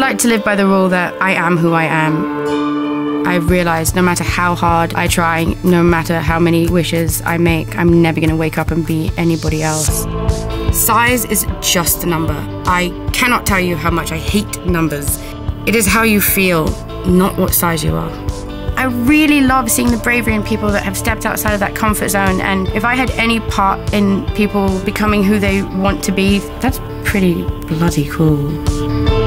like to live by the rule that I am who I am. I've realized no matter how hard I try, no matter how many wishes I make, I'm never going to wake up and be anybody else. Size is just a number. I cannot tell you how much I hate numbers. It is how you feel, not what size you are. I really love seeing the bravery in people that have stepped outside of that comfort zone, and if I had any part in people becoming who they want to be, that's pretty bloody cool.